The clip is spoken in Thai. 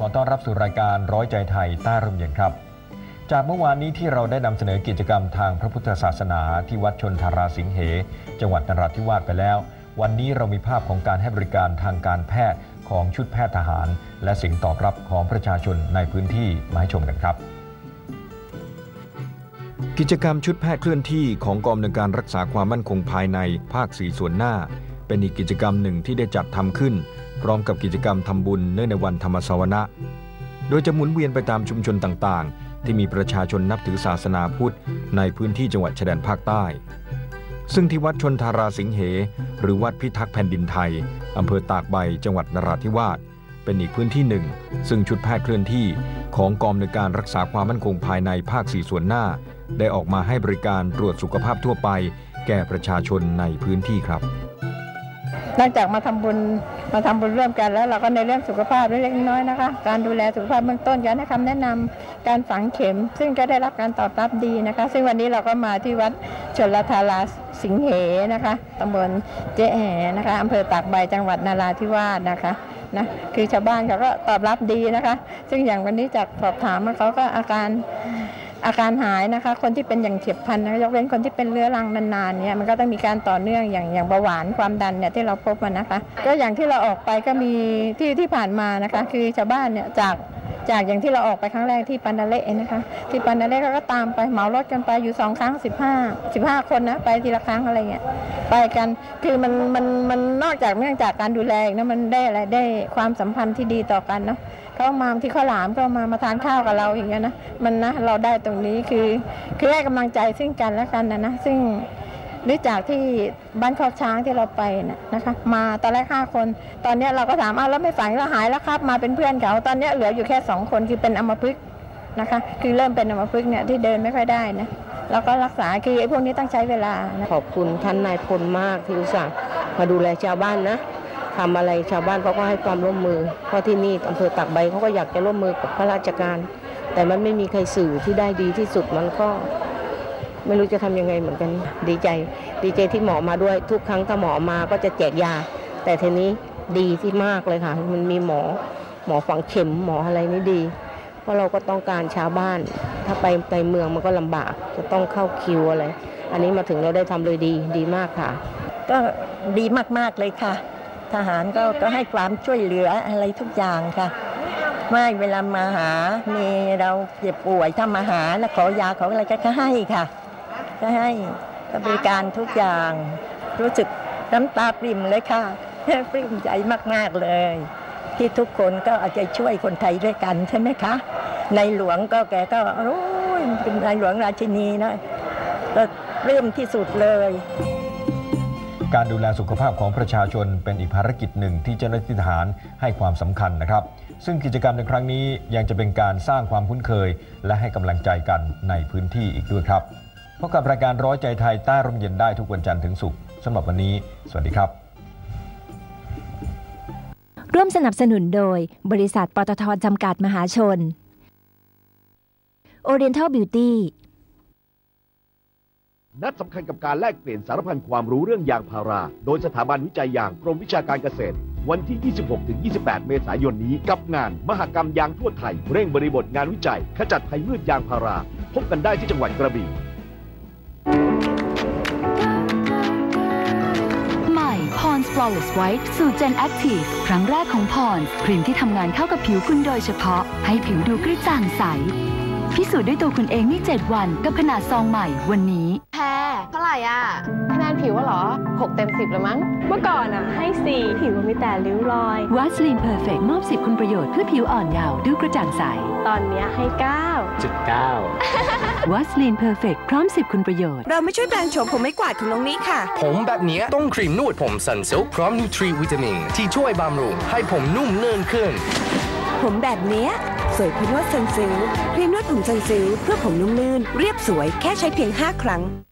ต้อนรับสู่รายการร้อยใจไทยใต้ร่มเย็นครับจากเมื่อวานนี้ที่เราได้นำเสนอกิจกรรมทางพระพุทธศาสนาที่วัดชนทาราสิงเหจังหวัดนราธิวาสไปแล้ววันนี้เรามีภาพของการให้บริการทางการแพทย์ของชุดแพทย์ทหารและเสียงตอบรับของประชาชนในพื้นที่มาให้ชมกันครับกิจกรรมชุดแพทย์เคลื่อนที่ของกองอำนวยการรักษาความมั่นคงภายในภาค4ส่วนหน้าเป็นอีกกิจกรรมหนึ่งที่ได้จัดทำขึ้นพร้อมกับกิจกรรมทำบุญเนื่องในวันธรรมสวนะโดยจะหมุนเวียนไปตามชุมชนต่างๆที่มีประชาชนนับถือศาสนาพุทธในพื้นที่จังหวัดชายแดนภาคใต้ซึ่งที่วัดชนทาราสิงเหหรือวัดพิทักษ์แผ่นดินไทยอำเภอตากใบจังหวัดนราธิวาสเป็นอีกพื้นที่หนึ่งซึ่งชุดแพทย์เคลื่อนที่ของกองอำนวยการรักษาความมั่นคงภายในภาค4ส่วนหน้าได้ออกมาให้บริการตรวจสุขภาพทั่วไปแก่ประชาชนในพื้นที่ครับหลังจากมาทำบุญร่วมกันแล้วเราก็ในเรื่องสุขภาพเล็กๆน้อยๆนะคะการดูแลสุขภาพเบื้องต้นการให้คำแนะนำการฝังเข็มซึ่งก็ได้รับการตอบรับดีนะคะซึ่งวันนี้เราก็มาที่วัดชลทาราสิงเหนะคะตำบลเจ๊แห่นะคะอำเภอตากใบจังหวัดนราธิวาสนะคะคือชาวบ้านเขาก็ตอบรับดีนะคะซึ่งอย่างวันนี้จากสอบถามเขาก็อาการหายนะคะคนที่เป็นอย่างเฉียบพลันนะคะยกเว้นคนที่เป็นเรื้อรังนานๆเนี่ยมันก็ต้องมีการต่อเนื่องอย่างเบาหวานความดันเนี่ยที่เราพบมานะคะก็อย่างที่เราออกไปก็มีที่ผ่านมานะคะคือชาวบ้านเนี่ยจากอย่างที่เราออกไปครั้งแรกที่ปันนาเละนะคะที่ปันนาเละก็ตามไปเหมารถกันไปอยู่2ครั้ง15คนนะไปทีละครั้งอะไรเงี้ยไปกันคือมันนอกจากการดูแลนะมันได้อะไรได้ความสัมพันธ์ที่ดีต่อกันเนาะเขามาที่ข้าวหลามก็มาทานข้าวกับเราอย่างเงี้ยนะมันนะเราได้ตรงนี้คือให้กำลังใจซึ่งกันและกันนะซึ่งหรือจากที่บ้านคอกช้างที่เราไปนะคะมาตอนแรก5คนตอนนี้เราก็ถามแล้วไม่ฝังแล้วหายแล้วครับมาเป็นเพื่อนเขาตอนนี้เหลืออยู่แค่2คนคือเป็นอัมพฤกษ์นะคะคือเริ่มเป็นอัมพฤกษ์เนี่ยที่เดินไม่ค่อยได้นะแล้วก็รักษาคือไอ้พวกนี้ต้องใช้เวลาขอบคุณท่านนายพลมากที่อุตส่าห์มาดูแลชาวบ้านนะทำอะไรชาวบ้านเขาก็ให้ความร่วมมือเพราะที่นี่อำเภอตากใบเขาก็อยากจะร่วมมือกับข้าราชการแต่มันไม่มีใครสื่อที่ได้ดีที่สุดมันก็ไม่รู้จะทำยังไงเหมือนกันดีใจที่หมอมาด้วยทุกครั้งถ้าหมอมาก็จะแจกยาแต่ทีนี้ดีที่มากเลยค่ะมันมีหมอฝังเข็มหมออะไรนี่ดีเพราะเราก็ต้องการชาวบ้านถ้าไปในเมืองมันก็ลำบากจะต้องเข้าคิวอะไรอันนี้มาถึงเราได้ทำเลยดีมากค่ะก็ดีมากๆเลยค่ะทหารก็ให้ความช่วยเหลืออะไรทุกอย่างค่ะไม่เวลามาหามีเราเจ็บป่วยถ้ามาหาแล้วขอยาขออะไรก็ให้ค่ะก็ให้บริการทุกอย่างรู้สึกน้ำตาปริ่มเลยค่ะปริ่มใจมากๆเลยที่ทุกคนก็เอาใจช่วยคนไทยด้วยกันใช่ไหมคะในหลวงก็แกก็โอ้ยเป็นในหลวงราชินีนะก็ปลื้มที่สุดเลยการดูแลสุขภาพของประชาชนเป็นอีกภารกิจหนึ่งที่เจ้าหน้าที่ทหารให้ความสำคัญนะครับซึ่งกิจกรรมในครั้งนี้ยังจะเป็นการสร้างความคุ้นเคยและให้กำลังใจกันในพื้นที่อีกด้วยครับพบกับรายการร้อยใจไทยใต้ร่มเย็นได้ทุกวันจันทร์ถึงศุกร์สำหรับวันนี้สวัสดีครับร่วมสนับสนุนโดยบริษัทปตท.จำกัดมหาชน Oriental Beauty นัดสำคัญกับการแลกเปลี่ยนสารพันความรู้เรื่องยางพาราโดยสถาบันวิจัยยางกรมวิชาการเกษตรวันที่ 26-28 เมษายนนี้กับงานมหกรรมยางทั่วไทยเร่งบริบทงานวิจัยขจัดภัยมืดยางพาราพบกันได้ที่จังหวัดกระบี่ใหม่ Pond's Flawless White สูตร Gen Active ครั้งแรกของ Pond's ครีมที่ทำงานเข้ากับผิวคุณโดยเฉพาะให้ผิวดูกระจ่างใสพิสูจน์ด้วยตัวคุณเองใน7 วันกับขนาดซองใหม่วันนี้แพรเท่าไหร่อ่ะคะแนนผิวเหรอ6 เต็ม 10เลยมั้งเมื่อก่อนอ่ะให้4ผิวมีแต่ริ้วรอย Vaseline Perfect มอบ10คุณประโยชน์เพื่อผิวอ่อนเยาว์ดูกระจ่างใสตอนนี้ให้ 9.9 Vaseline Perfect พร้อม10คุณประโยชน์เราไม่ช่วยแปลงโฉมผมไม่กวาดของน้องนี้ค่ะผมแบบนี้ต้องครีมนวดผมซันซิลพร้อมนูทรีวิตามินที่ช่วยบำรุงให้ผมนุ่มเนิ่นขึ้นผมแบบนี้สวยเพราะนวดซันซิลครีมนวดผมซันซิลเพื่อผมนุ่มลื่นเรียบสวยแค่ใช้เพียง5 ครั้ง